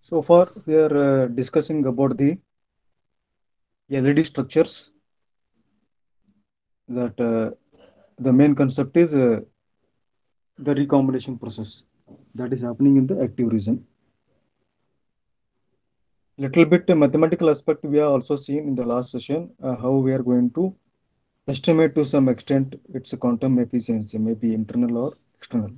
So far, we are discussing about the LED structures. That the main concept is the recombination process that is happening in the active region. Little bit mathematical aspect we have also seen in the last session, how we are going to estimate to some extent its quantum efficiency, maybe internal or external.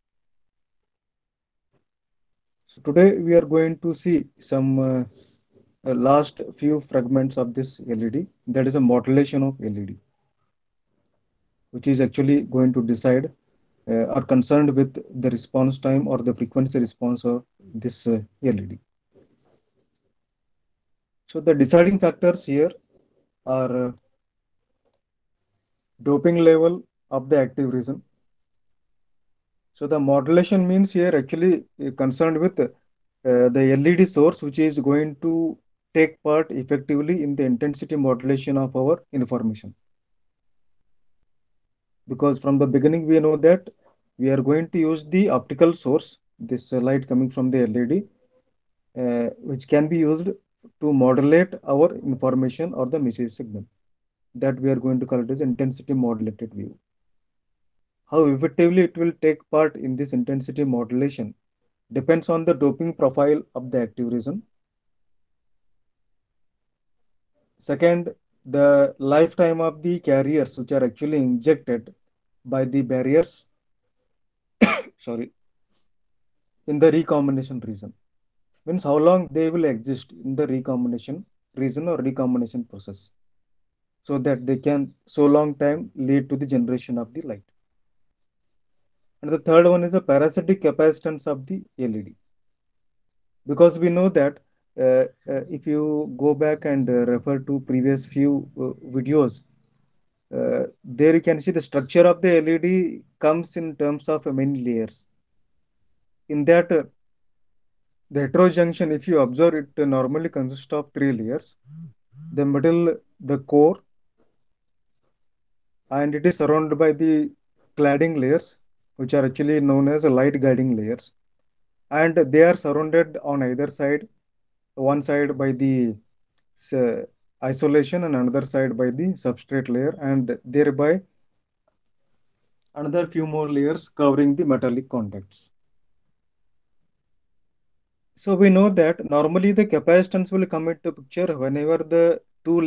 So today we are going to see some last few fragments of this LED. That is a modulation of LED, which is actually going to decide are concerned with the response time or the frequency response of this LED. So the deciding factors here are doping level of the active region. So the modulation means here actually concerned with the LED source, which is going to take part effectively in the intensity modulation of our information. Because from the beginning we know that we are going to use the optical source, this light coming from the LED, which can be used to modulate our information or the message signal. That we are going to call it as intensity modulated wave. How effectively it will take part in this intensity modulation depends on the doping profile of the active region. Second, the lifetime of the carriers which are actually injected by the barriers, sorry, in the recombination region. Means how long they will exist in the recombination region or recombination process, so that they can so long time lead to the generation of the light. And the third one is the parasitic capacitance of the LED, because we know that if you go back and refer to previous few videos, there you can see the structure of the LED comes in terms of many layers. In that, the heterojunction, if you observe it, normally consists of three layers: the middle, the core, and it is surrounded by the cladding layers, which are actually known as light guiding layers, and they are surrounded on either side, one side by the isolation and another side by the substrate layer, and thereby another few more layers covering the metallic contacts. So we know that normally the capacitance will come into picture whenever the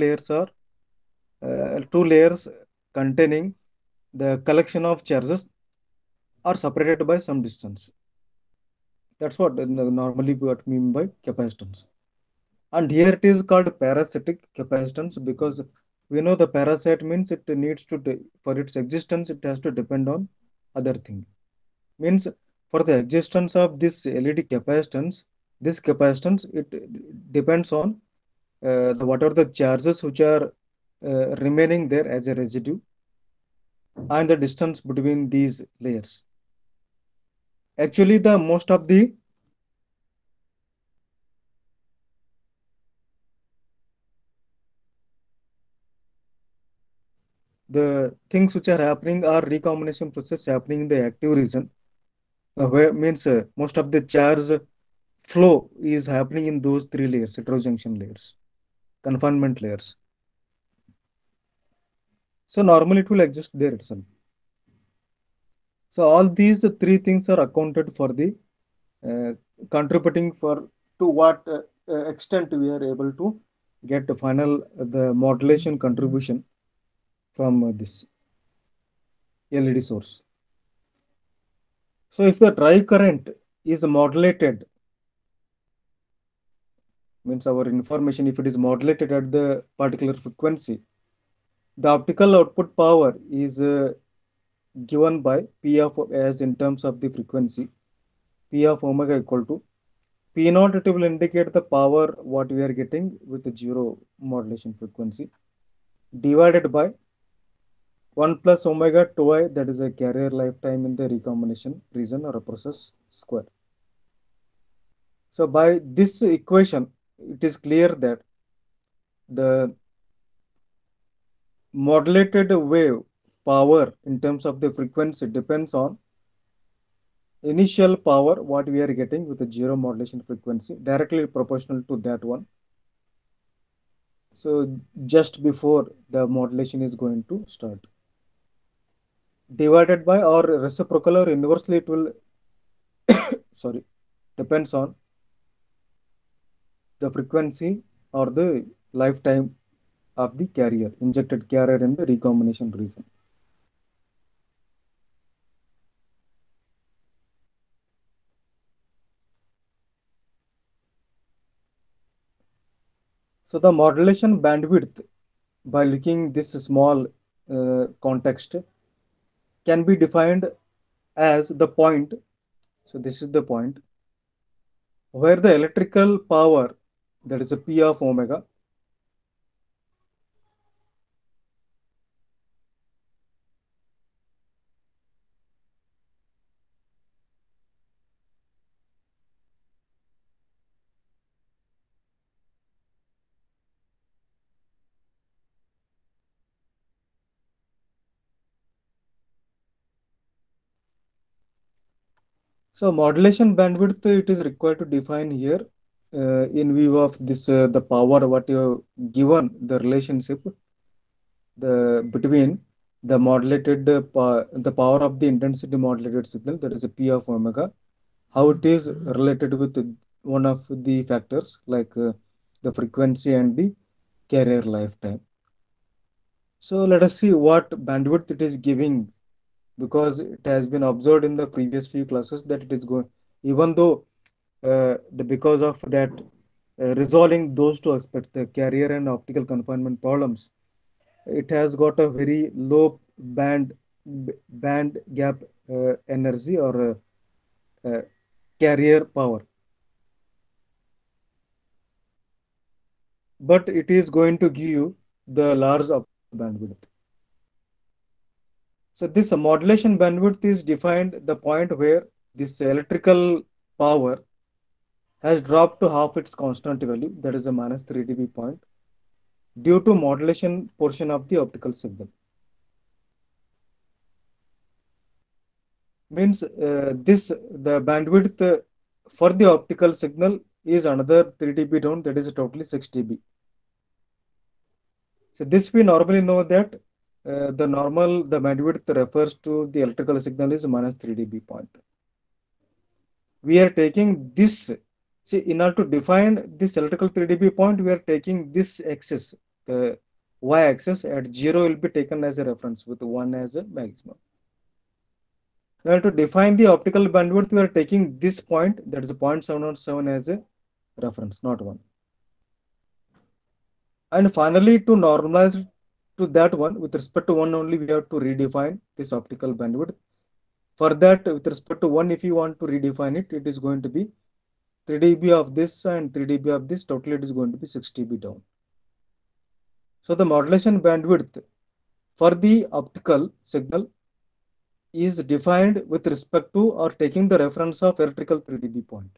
two layers containing the collection of charges are separated by some distance. That's what normally what we mean by capacitance. And here it is called parasitic capacitance, because we know the parasite means it needs to, for its existence, it has to depend on other thing. Means for the existence of this LED capacitance, this capacitance, it depends on the what are the charges which are remaining there as a residue, and the distance between these layers. Actually, the most of the things which are happening are recombination process happening in the active region, where means most of the charge flow is happening in those three layers, heterojunction layers, confinement layers. So normally it will exist there itself. So all these three things are accounted for the uh, contributing for to what extent we are able to get the final the modulation contribution from this LED source. So if the drive current is modulated, means our information, if it is modulated at the particular frequency, the optical output power is given by P of, as in terms of the frequency, P of omega equal to P naught. It will indicate the power what we are getting with the zero modulation frequency, divided by 1 plus omega 2i, that is a carrier lifetime in the recombination region or a process square. So by this equation, it is clear that the modulated wave power in terms of the frequency depends on initial power what we are getting with the zero modulation frequency directly proportional to that one. So just before the modulation is going to start, divided by or reciprocal or inversely it will sorry depends on the frequency or the lifetime of the carrier, injected carrier in the recombination region. So the modulation bandwidth, by looking this small context, can be defined as the point. So this is the point where the electrical power, that is a P of omega, so modulation bandwidth it is required to define here in view of this the power what you have given the relationship the between the modulated the power of the intensity modulated signal, that is a P of omega, how it is related with one of the factors like the frequency and the carrier lifetime. So let us see what bandwidth it is giving, because it has been observed in the previous few classes that it is going, even though because of that resolving those two aspects, the carrier and optical confinement problems, it has got a very low band gap energy or uh, carrier power, but it is going to give you the large optical bandwidth. So this modulation bandwidth is defined the point where this electrical power has dropped to half its constant value, that is a minus 3 dB point, due to modulation portion of the optical signal. Means this the bandwidth for the optical signal is another 3 dB down, that is totally 6 dB. So this we normally know that the bandwidth refers to the electrical signal is minus 3 dB point. We are taking this, see, in order to define this electrical 3 dB point, we are taking this axis, the y axis at 0 will be taken as a reference with 1 as a maximum. Now to define the optical bandwidth, we are taking this point, that is 0.707 as a reference, not 1. And finally, to normalize to that one, with respect to 1 only, we have to redefine this optical bandwidth. For that, with respect to 1, if you want to redefine it, it is going to be 3 dB of this and 3 dB of this, totally it is going to be 6 dB down. So the modulation bandwidth for the optical signal is defined with respect to or taking the reference of electrical 3 dB point.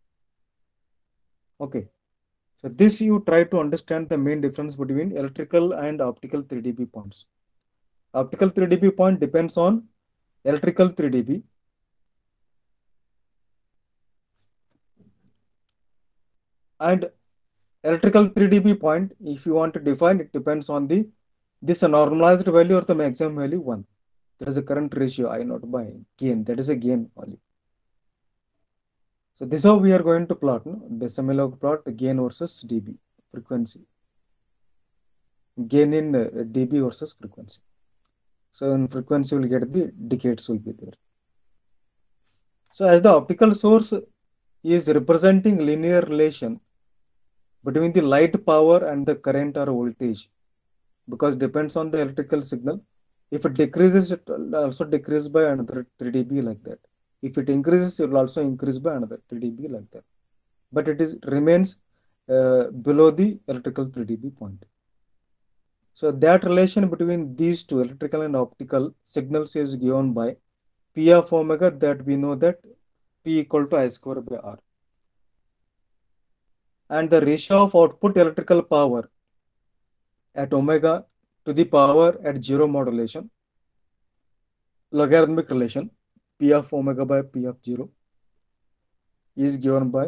Okay, so this you try to understand the main difference between electrical and optical 3 dB points. Optical 3 dB point depends on electrical 3 dB, and electrical 3 dB point, if you want to define, it depends on the this normalized value or the maximum value 1. There is a current ratio I not by gain, that is a gain value. So this is how we are going to plot, no? The semi-log plot gain versus dB frequency, gain in dB versus frequency. So in frequency will get the decades will be there. So as the optical source is representing linear relation between the light power and the current or voltage, because depends on the electrical signal. If it decreases, it will also decrease by another 3 dB like that. If it increases, it will also increase by another 3 dB like that. But it is remains below the electrical 3 dB point. So that relation between these two electrical and optical signals is given by P of omega, that we know that P equal to I square by R. And the ratio of output electrical power at omega to the power at zero modulation, logarithmic relation, P of omega by P of 0 is given by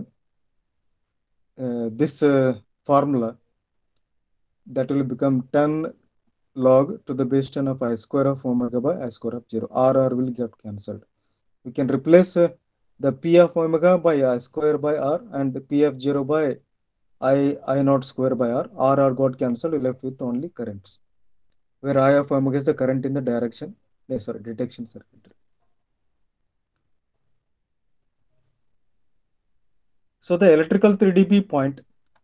this formula, that will become 10 log to the base 10 of I square of omega by I square of 0. R will get cancelled. We can replace the P of omega by I square by R and the P of 0 by I naught square by R got cancelled. We left with only currents, where I of omega is the current in the direction, sorry, detection circuitry. So the electrical 3 dB point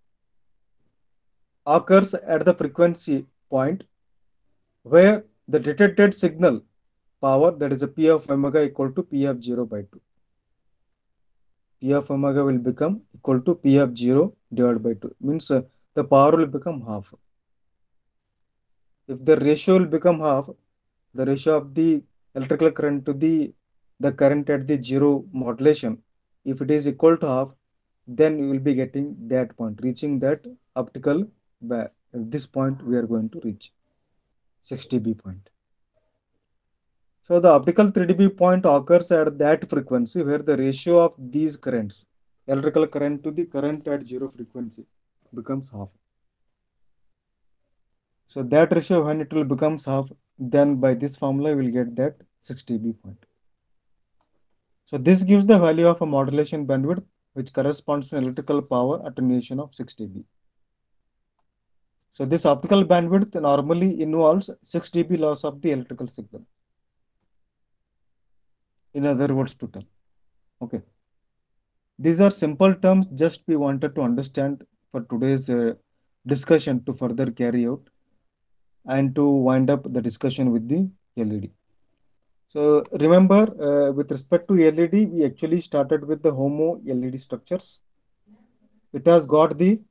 occurs at the frequency point where the detected signal power, that is a P of omega equal to P of 0 by 2. P of omega will become equal to P of 0 divided by 2. Means the power will become half. If the ratio will become half, the ratio of the electrical current to the current at the zero modulation, if it is equal to half, then you will be getting that point, reaching that optical, this point we are going to reach 6 dB point. So the optical 3 dB point occurs at that frequency where the ratio of these currents, electrical current to the current at zero frequency, becomes half. So that ratio, when it will becomes half, then by this formula we will get that 6 dB point. So this gives the value of a modulation bandwidth which corresponds to electrical power attenuation of 6 dB. So this optical bandwidth normally involves 6 dB loss of the electrical signal. In other words to tell. Okay. These are simple terms just we wanted to understand for today's discussion to further carry out and to wind up the discussion with the LED. So remember, with respect to LED, we actually started with the HOMO LED structures. It has got the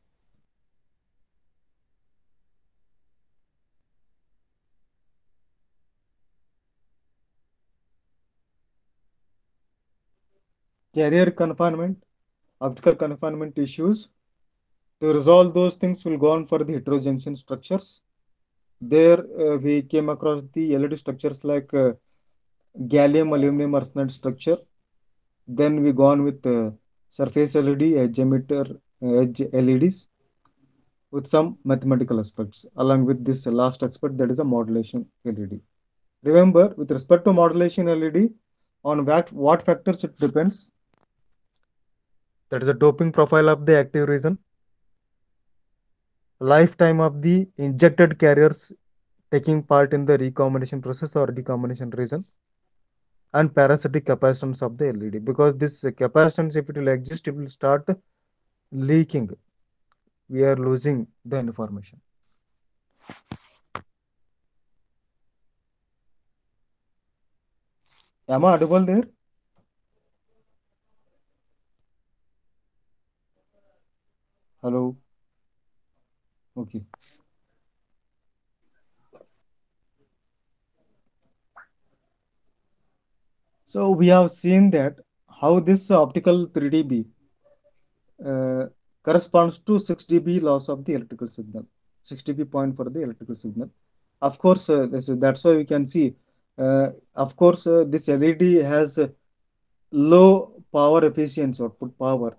carrier confinement, optical confinement issues. To resolve those things, we'll go on for the heterojunction structures. There we came across the LED structures like gallium aluminum arsenide structure. Then we go on with surface LED, edge emitter, edge LEDs with some mathematical aspects along with this last aspect, that is a modulation LED. Remember, with respect to modulation LED, on what factors it depends. That is the doping profile of the active region, lifetime of the injected carriers taking part in the recombination process or recombination region, and parasitic capacitance of the LED. Because this capacitance, if it will exist, it will start leaking. We are losing the information. Am I audible there? Hello. Okay. So we have seen that how this optical 3 dB uh, corresponds to 6 dB loss of the electrical signal, 6 dB point for the electrical signal. Of course, that's why we can see, of course, this LED has low power efficiency, output power.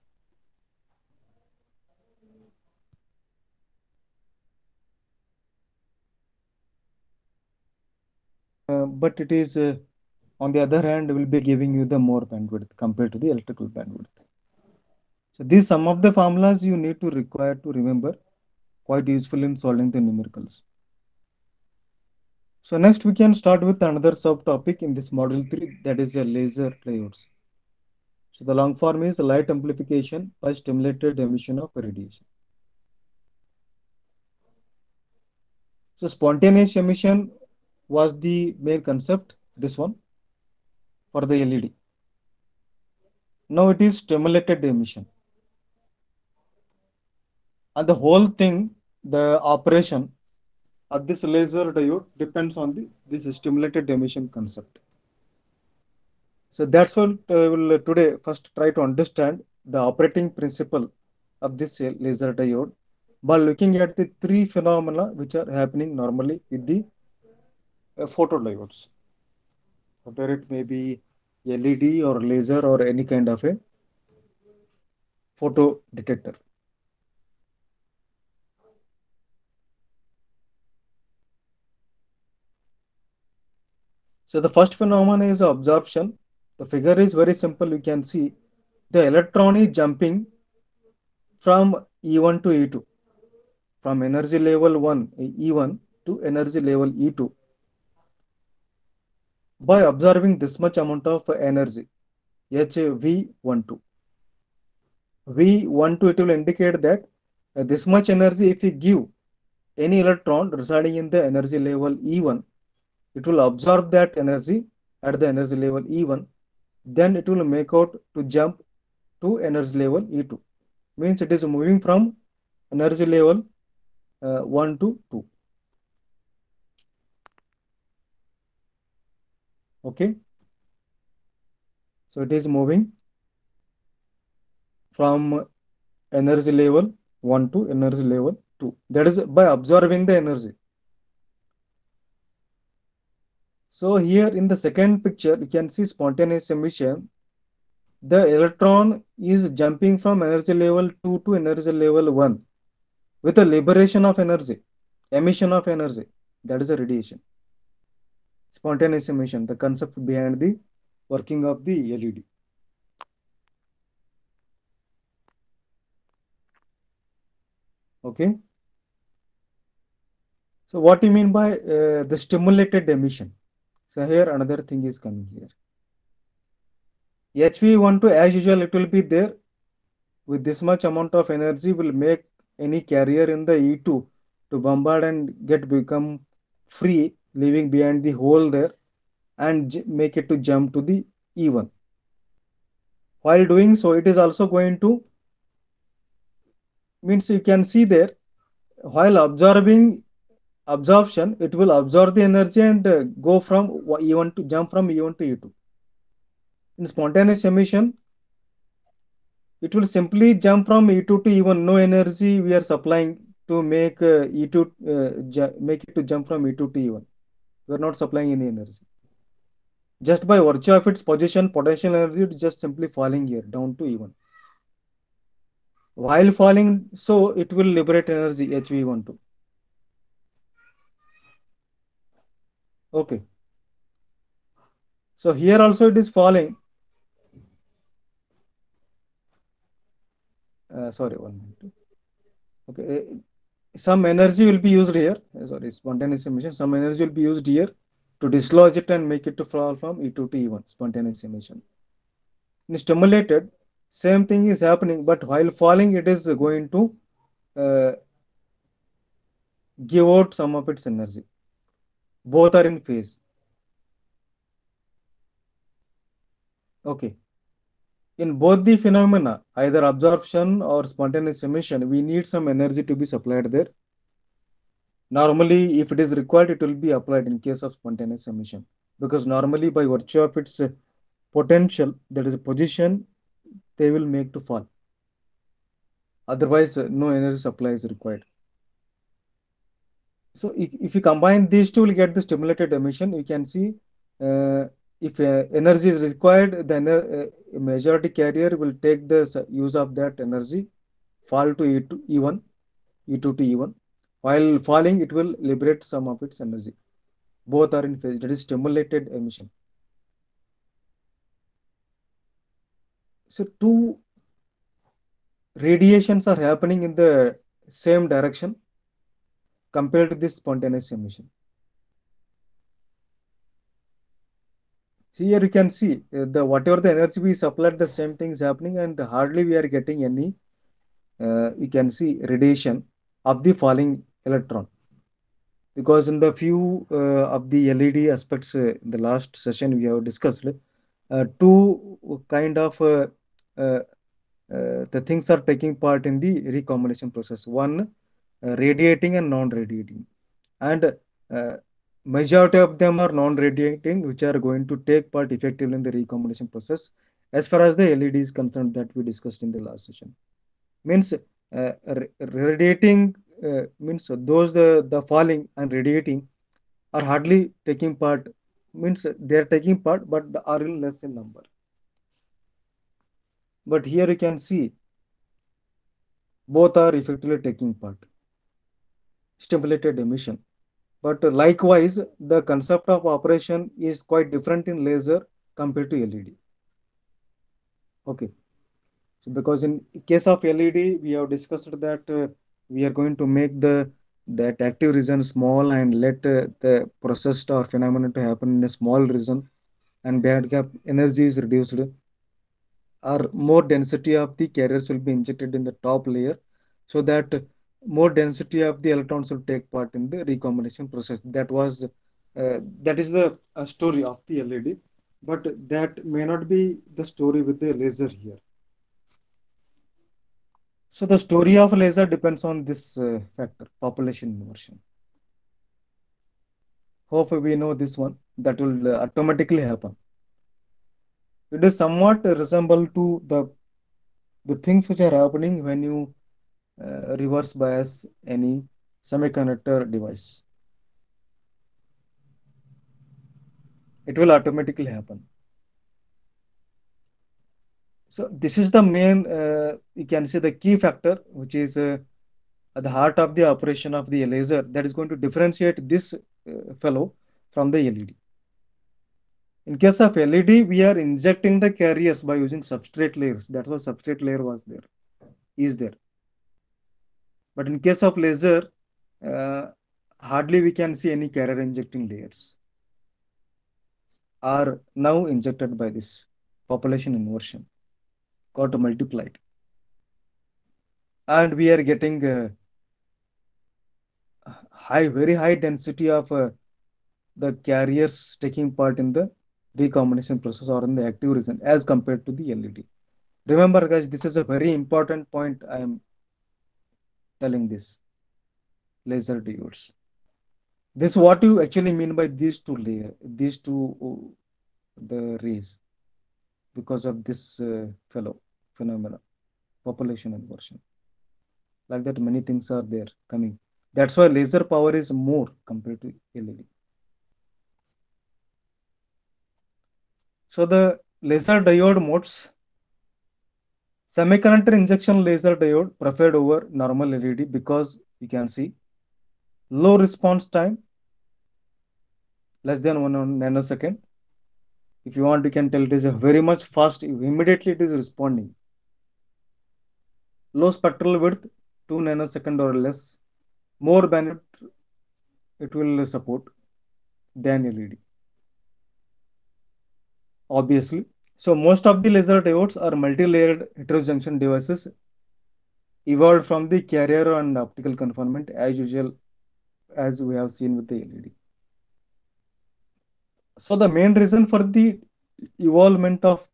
But it is, on the other hand, will be giving you the more bandwidth compared to the electrical bandwidth. So these some of the formulas you need to require to remember, quite useful in solving the numericals. So next we can start with another subtopic in this module 3, that is a laser diodes. So the long form is light amplification by stimulated emission of radiation. So spontaneous emission was the main concept, this one, for the LED. Now it is stimulated emission. And the whole thing, the operation of this laser diode depends on this stimulated emission concept. So that's what we'll today first try to understand the operating principle of this laser diode by looking at the three phenomena which are happening normally with the photodiodes. whether it may be LED or laser or any kind of a photo detector. So the first phenomenon is absorption. The figure is very simple. You can see the electron is jumping from E1 to E2, from energy level 1 E1 to energy level E2 by absorbing this much amount of energy HV12. V12, it will indicate that this much energy, if we give any electron residing in the energy level E1, it will absorb that energy at the energy level E1, then it will make out to jump to energy level E2. Means it is moving from energy level 1 to 2. Okay, so it is moving from energy level 1 to energy level 2. That is by absorbing the energy. So here in the second picture, you can see spontaneous emission. The electron is jumping from energy level 2 to energy level 1 with a liberation of energy, emission of energy. That is a radiation. Spontaneous emission, the concept behind the working of the LED. Okay. So what do you mean by the stimulated emission? So here another thing is coming here. HV12 as usual it will be there with this much amount of energy will make any carrier in the E2 to bombard and get become free, leaving behind the hole there and make it to jump to the E1. While doing so, it is also going to means you can see there while absorbing absorption, it will absorb the energy and go from E1 to jump from E1 to E2. In spontaneous emission, it will simply jump from E2 to E1. No energy we are supplying to make E2 make it to jump from E2 to E1. We are not supplying any energy. Just by virtue of its position, potential energy is just simply falling here down to E1. While falling, so it will liberate energy HV12. Okay. So here also it is falling. Sorry, 1 minute. Okay. Some energy will be used here. Sorry, spontaneous emission. Some energy will be used here to dislodge it and make it to fall from E2 to E1. Spontaneous emission. In stimulated, same thing is happening, but while falling, it is going to uh, give out some of its energy. Both are in phase. Okay. In both the phenomena, either absorption or spontaneous emission, we need some energy to be supplied there. Normally, if it is required, it will be applied in case of spontaneous emission because normally by virtue of its potential, that is a position, they will make to fall. Otherwise, no energy supply is required. So if you combine these two, will get the stimulated emission. You can see if energy is required, then majority carrier will take the use of that energy, fall to E2, E1, E2 to E1. While falling, it will liberate some of its energy. Both are in phase. That is stimulated emission. So two radiations are happening in the same direction compared to this spontaneous emission. So here you can see the whatever the energy we supplied, the same thing is happening, and hardly we are getting any. You can see radiation of the falling electron because in the few of the LED aspects in the last session we have discussed two kind of uh, the things are taking part in the recombination process. One, radiating and non-radiating, and majority of them are non-radiating, which are going to take part effectively in the recombination process. As far as the LED is concerned, that we discussed in the last session, means radiating means those the falling and radiating are hardly taking part means they are taking part, but the are in less in number. But here you can see both are effectively taking part. Stimulated emission. But likewise, the concept of operation is quite different in laser compared to LED. Okay. So because in case of LED, we have discussed that we are going to make the that active region small and let the process or phenomenon to happen in a small region, and band gap energy is reduced, or more density of the carriers will be injected in the top layer, so that more density of the electrons will take part in the recombination process. That is the story of the LED, but that may not be the story with the laser here. So the story of laser depends on this factor, population inversion. Hope we know this one. That will automatically happen. It is somewhat resemble to the things which are happening when you reverse bias any semiconductor device. It will automatically happen. So this is the main, you can say the key factor, which is at the heart of the operation of the laser, that is going to differentiate this fellow from the LED. In case of LED, we are injecting the carriers by using substrate layers. That's why substrate layer was there, is there. But in case of laser, uh, hardly we can see any carrier injecting layers are now injected by this population inversion got multiplied, and we are getting very high density of the carriers taking part in the recombination process or in the active region as compared to the LED. Remember, guys, this is a very important point I am telling this laser diodes. This what you actually mean by these two layer, these two the rays because of this fellow phenomena, population inversion. Like that, many things are there coming. That's why laser power is more compared to LED. So the laser diode modes, semiconductor injection laser diode preferred over normal LED because you can see low response time, less than 1 nanosecond. If you want, you can tell it is a very much fast. Immediately it is responding. Low spectral width, 2 nanosecond or less. More bandwidth it will support than LED. Obviously. So most of the laser diodes are multi-layered heterojunction devices evolved from the carrier and optical confinement as usual as we have seen with the LED. So the main reason for the evolvement of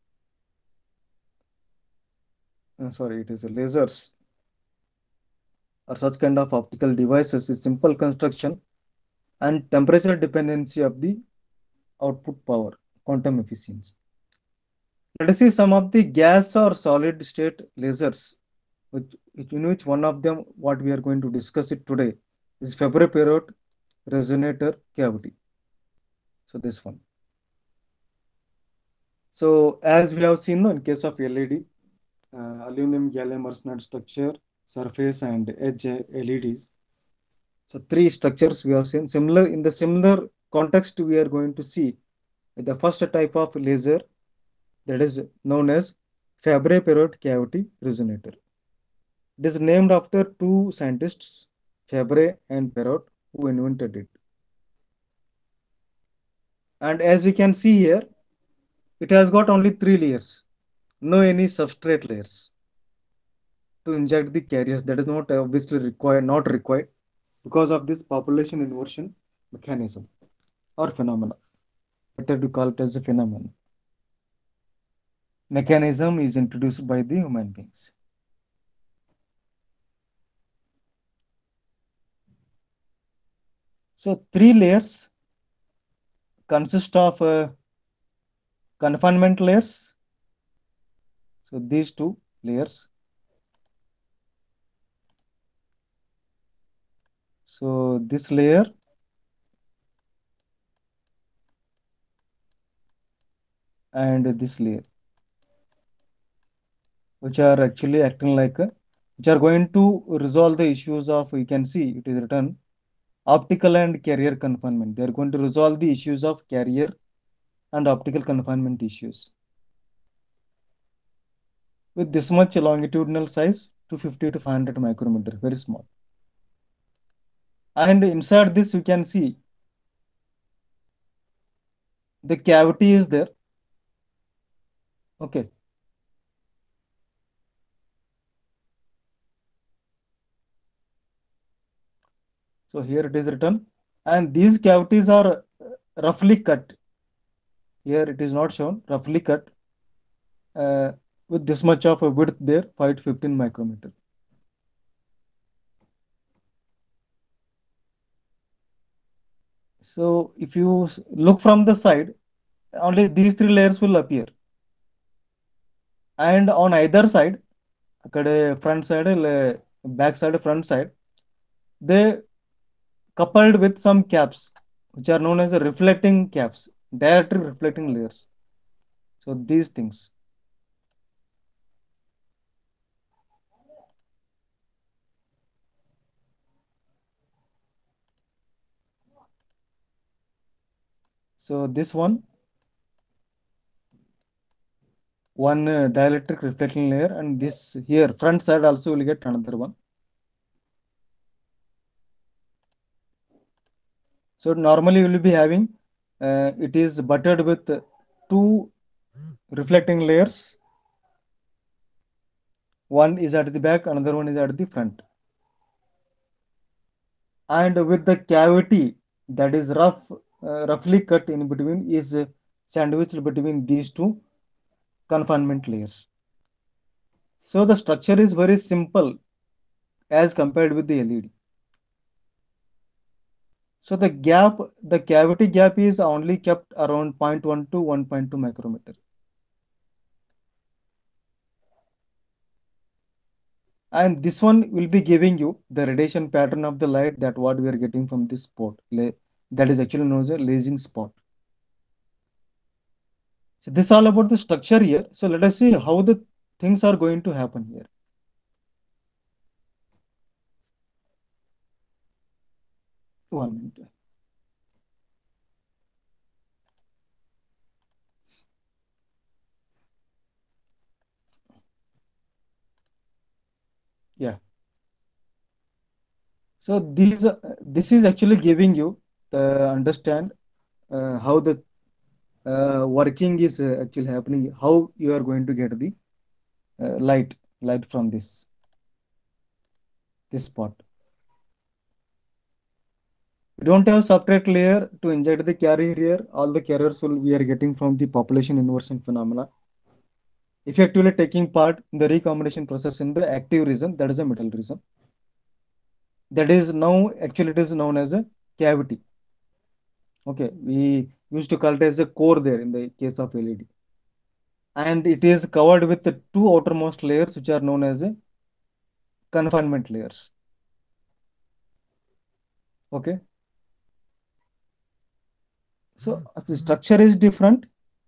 sorry, it is lasers or such kind of optical devices is simple construction and temperature dependency of the output power, quantum efficiency. Let us see some of the gas or solid state lasers, in which one of them, what we are going to discuss it today, is Fabry-Perot resonator cavity. So this one. So as we have seen, no, in case of LED, aluminum gallium arsenide structure, surface and edge LEDs. So three structures we have seen. Similar in the similar context, we are going to see the first type of laser that is known as Fabry-Perot cavity resonator. It is named after two scientists, Fabry and Perot, who invented it. And as you can see here, it has got only three layers, no any substrate layers to inject the carriers. That is not obviously required, not required because of this population inversion mechanism or phenomena. Better to call it as a phenomenon. Mechanism is introduced by the human beings. So three layers consist of confinement layers. So these two layers. So this layer and this layer, which are actually acting like which are going to resolve the issues of, you can see it is written, optical and carrier confinement. They are going to resolve the issues of carrier and optical confinement issues with this much longitudinal size, 250 to 500 micrometer, very small. And inside this you can see the cavity is there. Okay, so here it is written, and these cavities are roughly cut. Here it is not shown, roughly cut uh, with this much of a width there, 5 to 15 micrometer. So if you look from the side, only these three layers will appear, and on either side, akade front side, back side, front side, they coupled with some caps which are known as reflecting caps, directly reflecting layers. So these things. So this one dielectric reflecting layer, and this here front side also will get another one. So normally we will be having it is buttered with two reflecting layers. One is at the back, another one is at the front. And with the cavity that is roughly cut in between is sandwiched between these two confinement layers. So the structure is very simple as compared with the LED. So the cavity gap is only kept around 0.1 to 1.2 micrometer. And this one will be giving you the radiation pattern of the light that what we are getting from this spot. That is actually known as a lasing spot. So this is all about the structure here. So let us see how the things are going to happen here. One minute. Yeah. So this is actually giving you the understand how the working is actually happening, how you are going to get the light from this spot. We don't have separate layer to inject the carrier here. All the carriers will we are getting from the population inversion phenomena, effectively taking part in the recombination process in the active region, that is a metal region. That is now actually it is known as a cavity. Okay, we used to call it as a core there in the case of LED. And it is covered with the two outermost layers which are known as a confinement layers. Okay, so the structure is different.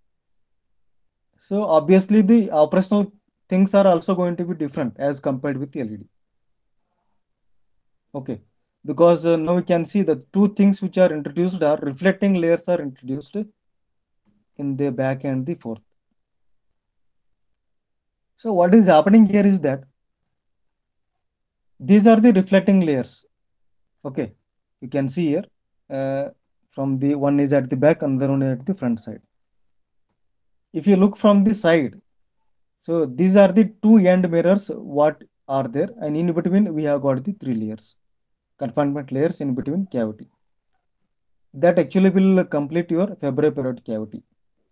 So obviously the operational things are also going to be different as compared with LED. Okay, because now we can see the two things which are introduced are reflecting layers are introduced in the back and the forth. So what is happening here is that these are the reflecting layers. Okay, you can see here uh, from the one is at the back, another one at the front side. If you look from the side, so these are the two end mirrors what are there, and in between we have got the three layers, confinement layers in between cavity. That actually will complete your Fabry period cavity.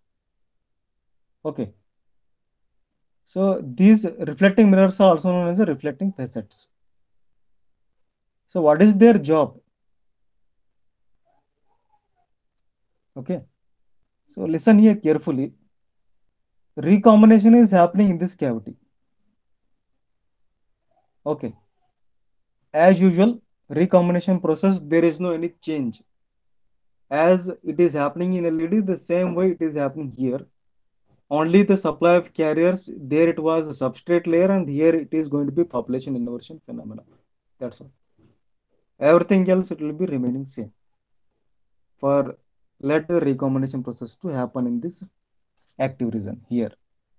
Okay, so these reflecting mirrors are also known as the reflecting facets. So what is their job? Okay, so listen here carefully. Recombination is happening in this cavity. Okay, as usual, recombination process there is no any change. As it is happening in LED, the same way it is happening here. Only the supply of carriers, there it was a substrate layer, and here it is going to be population inversion phenomena. That's all. Everything else it will be remaining same for let the recombination process to happen in this active region here.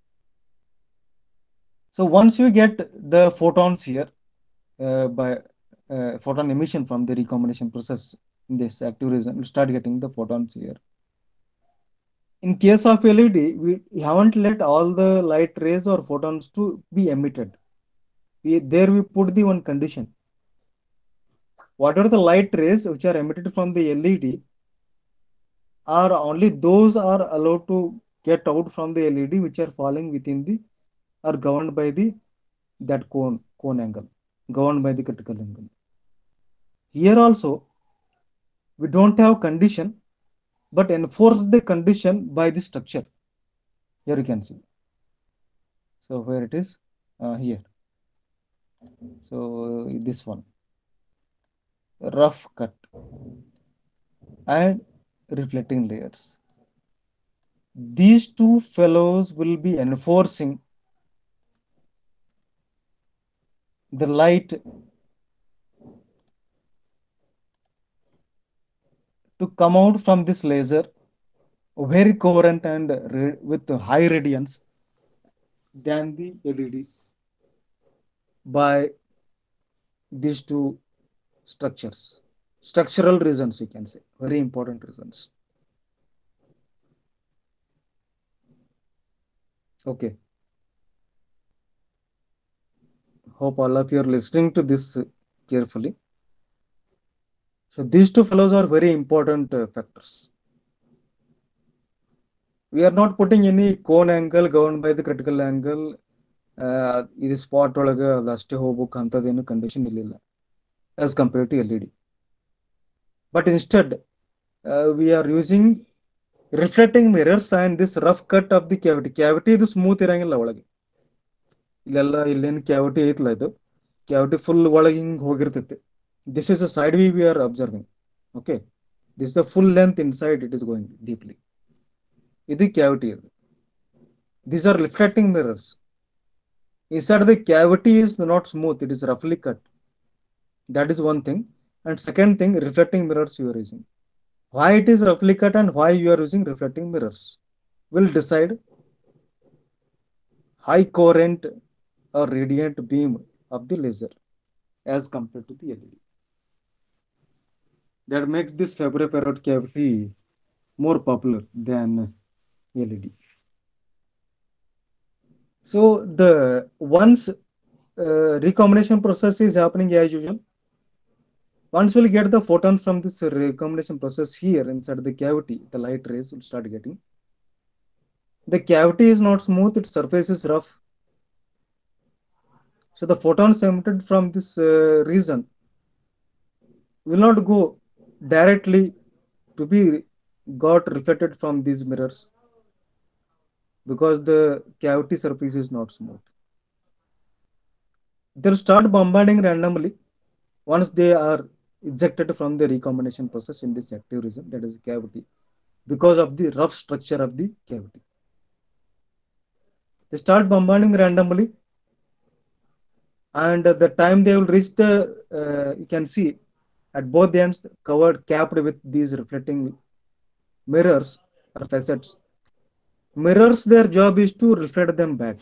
So once you get the photons here by photon emission from the recombination process in this active region, you start getting the photons here. In case of LED, we haven't let all the light rays or photons to be emitted. There we put the one condition. Whatever the light rays which are emitted from the LED are only those are allowed to get out from the LED which are falling within the are governed by the that cone angle, governed by the critical angle. Here also we don't have condition but enforce the condition by the structure. Here you can see. So where it is here. So this one rough cut and reflecting layers. These two fellows will be enforcing the light to come out from this laser very coherent and with high radiance than the LED by these two structures. Structural reasons, you can say, very important reasons. Okay, hope all of you are listening to this carefully. So these two fellows are very important factors. We are not putting any cone angle governed by the critical angle. ಇದು spot ಒಳಗೆ ಅದಷ್ಟೇ ಹೋಗ್ಬೇಕು ಅಂತದೇನು condition ಇರಲಿಲ್ಲ as compared to LED. But instead, we are using reflecting mirrors and this rough cut of the cavity. Cavity ಇದು smooth ಇರಂಗಿಲ್ಲ ಒಳಗೆ. ಇಲ್ಲೆಲ್ಲ ಇಲ್ಲೇನು ಕ್ಯಾವಿಟಿ ಐತಲ್ಲ ಇದು ಕ್ಯಾವಿಟಿ ಫುಲ್ ಒಳಗೆ ಹಿಂಗೆ ಹೋಗಿರ್ತೈತೆ. This is a side view we are observing. Okay, this is the full length inside it is going deeply. ಇದು ಕ್ಯಾವಿಟಿ ಇದು. These are reflecting mirrors. Inside the cavity is not smooth, it is roughly cut. That is one thing. And second thing, reflecting mirrors you are using. Why it is roughly cut and why you are using reflecting mirrors will decide high coherent or radiant beam of the laser as compared to the LED. That makes this Fabry-Perot cavity more popular than LED. So the once recombination process is happening as usual, once we'll get the photons from this recombination process here inside the cavity, the light rays will start getting. The cavity is not smooth, its surface is rough. So the photons emitted from this region will not go directly to be got reflected from these mirrors because the cavity surface is not smooth. They'll start bombarding randomly once they are ejected from the recombination process in this active region, that is cavity, because of the rough structure of the cavity. They start bombarding randomly, and the time they will reach the you can see at both ends covered capped with these reflecting mirrors or facets. Mirrors, their job is to reflect them back.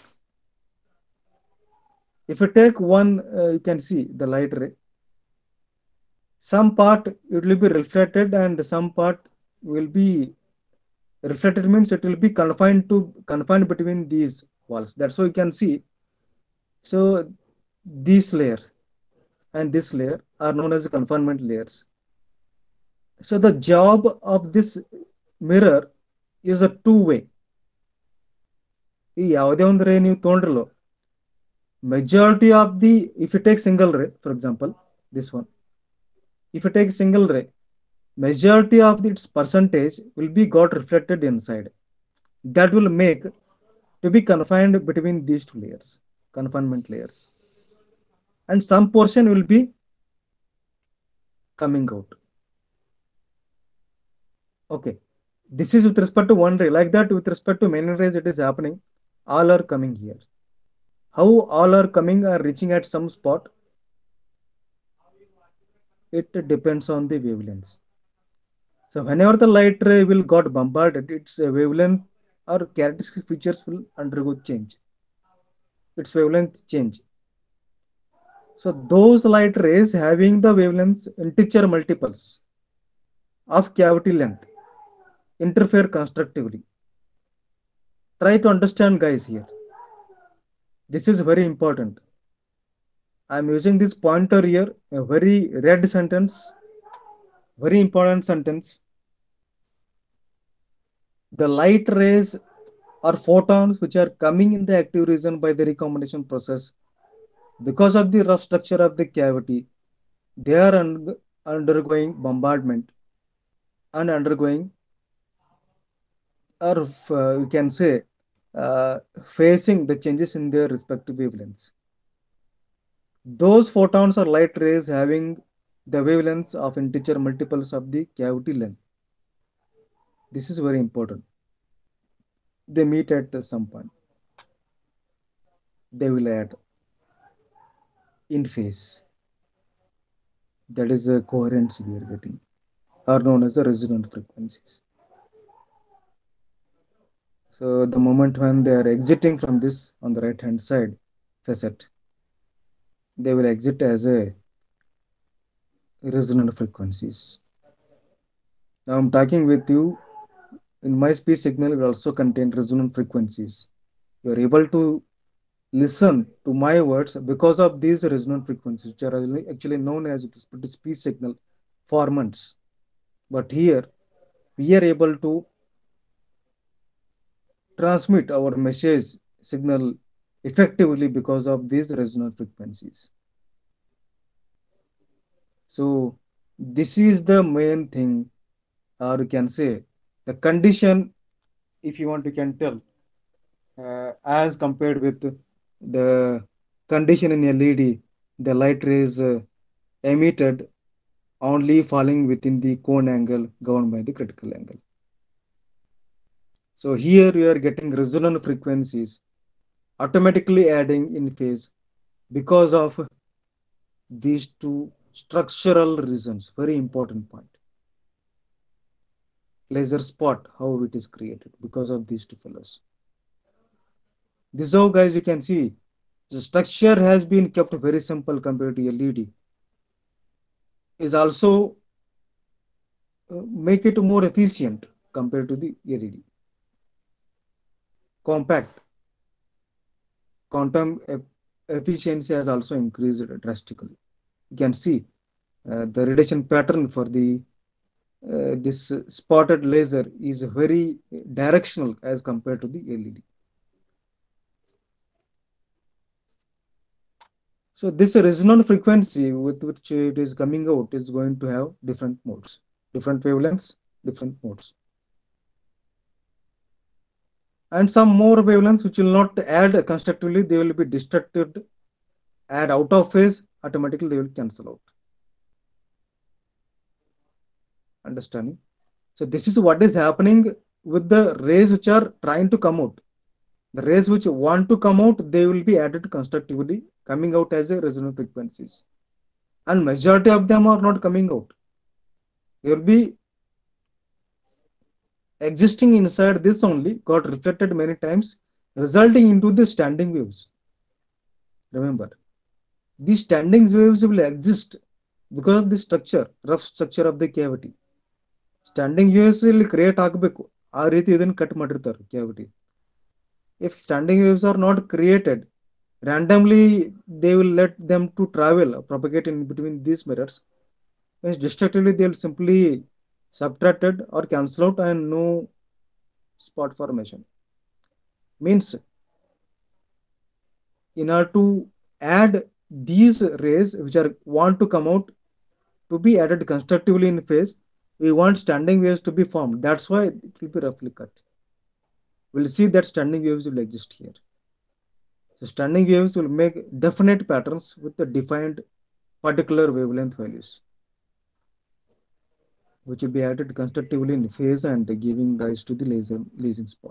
If you take one you can see the light ray, some part it will be reflected and some part will be reflected, means it will be confined between these walls. That's why you can see. So this layer and this layer are known as confinement layers. So the job of this mirror is a two-way. ಈ ಯಾವುದೇ ಒಂದು ರೇ ನೀವು ತೊಗೊಂಡ್ರಲ್ಲ, majority of the, if you take single ray, for example this one, if you take single ray, majority of its percentage will be got reflected inside. That will make to be confined between these two layers, confinement layers, and some portion will be coming out. Okay, This is with respect to one ray. Like that, with respect to many rays, it is happening. All are coming here. How all are coming are reaching at some spot, it depends on the wavelengths. So whenever the light ray will got bombarded, its wavelength or characteristic features will undergo change. Its wavelength change. So those light rays having the wavelengths integer multiples of cavity length interfere constructively. Try to understand, guys, here. This is very important. I am using this pointer here, a very red sentence, very important sentence. The light rays or photons which are coming in the active region by the recombination process, because of the rough structure of the cavity, they are undergoing bombardment and undergoing, or you can say, facing the changes in their respective wavelengths. Those photons or light rays having the wavelengths of integer multiples of the cavity length. This is very important. They meet at some point. They will add in phase. That is a coherence we are getting, are known as the resonant frequencies. So the moment when they are exiting from this on the right hand side facet, they will exit as a resonant frequencies. Now I'm talking with you. In my speech signal will also contain resonant frequencies. You are able to listen to my words because of these resonant frequencies, which are actually known as the speech signal formants. But here we are able to transmit our message signal effectively because of these resonant frequencies. So this is the main thing, or you can say the condition, if you want, you can tell, as compared with the condition in LED, the light rays emitted only falling within the cone angle governed by the critical angle. So here we are getting resonant frequencies automatically adding in phase because of these two structural reasons. Very important point. Laser spot, how it is created because of these two fellows. This is how, guys, you can see the structure has been kept very simple compared to LED. Is also make it more efficient compared to the LED. Compact quantum efficiency has also increased drastically. You can see the radiation pattern for the this spotted laser is very directional as compared to the LED. So this resonant frequency with which it is coming out is going to have different modes, different wavelengths, different modes. And some more wavelengths which will not add constructively, they will be destructed, add out of phase, automatically they will cancel out. Understanding? So this is what is happening with the rays which are trying to come out. The rays which want to come out, they will be added constructively, coming out as a resonant frequencies. And majority of them are not coming out. They will be existing inside this only, got reflected many times, resulting into the standing waves. Remember, these standing waves will exist because of the structure, rough structure of the cavity. Standing waves will create ಆಗಬೇಕು ಆ ರೀತಿ ಇದನ್ನು cut ಮಾಡಿರ್ತಾರೆ cavity. If standing waves are not created randomly, they will let them to travel propagate in between these mirrors, means destructively they will simply subtracted or cancel out and no spot formation. Means in order to add these rays which are want to come out to be added constructively in phase, we want standing waves to be formed. That's why it will be roughly cut. We'll see that standing waves will exist here. So standing waves will make definite patterns with the defined particular wavelength values. which will be added constructively in phase and giving rise to the laser leasing spot.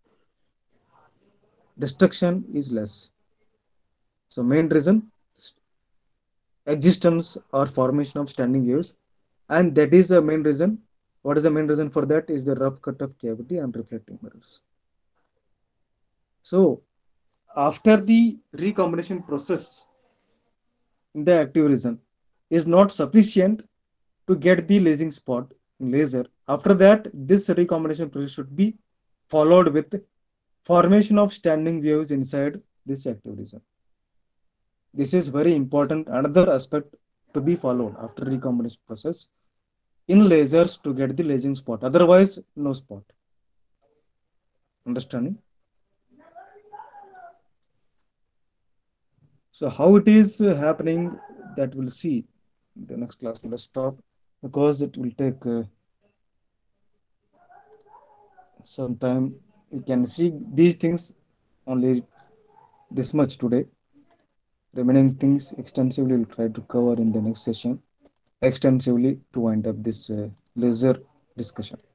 Destruction is less. So main reason, existence or formation of standing waves, and that is the main reason. What is the main reason for that is the rough cut of cavity and reflecting mirrors. So after the recombination process in the active region is not sufficient to get the lasing spot in laser. After that, this recombination process should be followed with formation of standing waves inside this active region. This is very important. Another aspect to be followed after recombination process in lasers to get the lasing spot. Otherwise, no spot. Understanding? So how it is happening, that we'll see in the next class. Let's stop because it will take some time. You can see these things only this much today. Remaining things extensively we'll try to cover in the next session extensively to wind up this laser discussion.